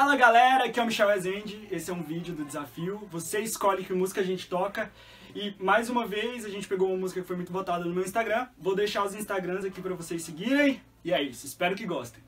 Fala galera, aqui é o Michel Rezende, esse é um vídeo do desafio, você escolhe que música a gente toca e mais uma vez a gente pegou uma música que foi muito votada no meu Instagram, vou deixar os Instagrams aqui pra vocês seguirem e é isso, espero que gostem.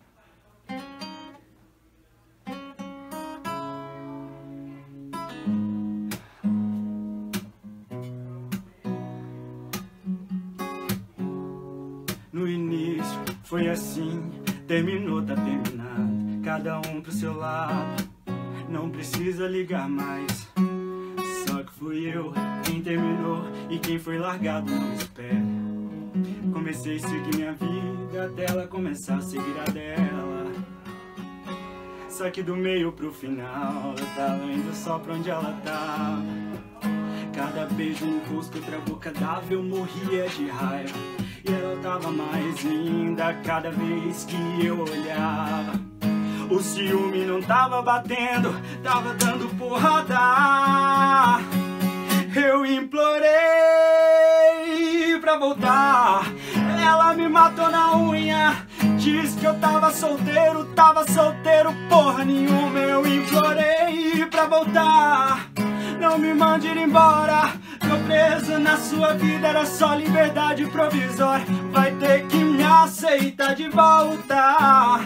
No início foi assim, terminou, tá terminado, cada um pro seu lado, não precisa ligar mais. Só que fui eu quem terminou e quem foi largado não espera. Comecei a seguir minha vida até ela começar a seguir a dela. Só que do meio pro final eu tava indo só pra onde ela tava. Cada beijo no rosto, outra boca dava, eu morria de raiva. E ela tava mais linda cada vez que eu olhava. O ciúme não tava batendo, tava dando porrada. Eu implorei pra voltar, ela me matou na unha. Diz que eu tava solteiro porra nenhuma. Eu implorei pra voltar, não me mande ir embora. Tô preso na sua vida, era só liberdade provisória. Vai ter que me aceitar de volta.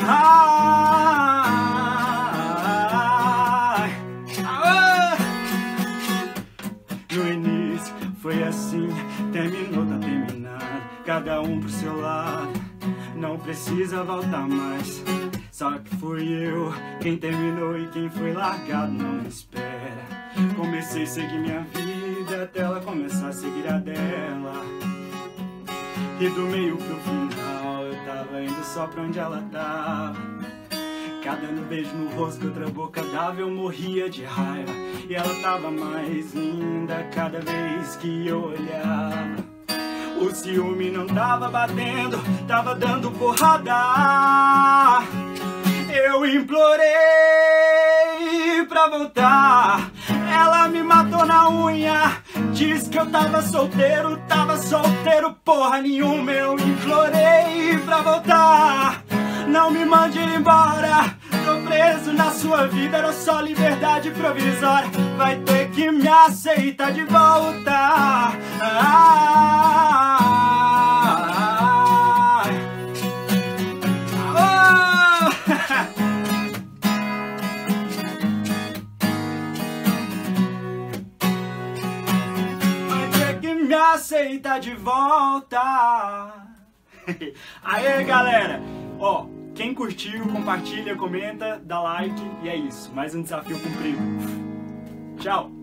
No início foi assim, terminou, tá terminado, cada um pro seu lado, não precisa voltar mais. Só que fui eu quem terminou e quem foi largado não espera. Comecei a seguir minha vida até ela começar a seguir a dela. E do meio pro final eu tava indo só pra onde ela tava. Cada beijo no rosto, outra boca dava, eu morria de raiva. E ela tava mais linda cada vez que eu olhava. O ciúme não tava batendo, tava dando porrada. Eu implorei pra voltar, ela me matou na unha. Diz que eu tava solteiro porra nenhuma. Eu implorei pra voltar, não me mande ir embora. Tô preso na sua vida, era só liberdade provisória. Vai ter que me aceitar de volta. Me aceita de volta. Aê galera, ó, quem curtiu, compartilha, comenta, dá like e é isso, mais um desafio cumprido. Tchau.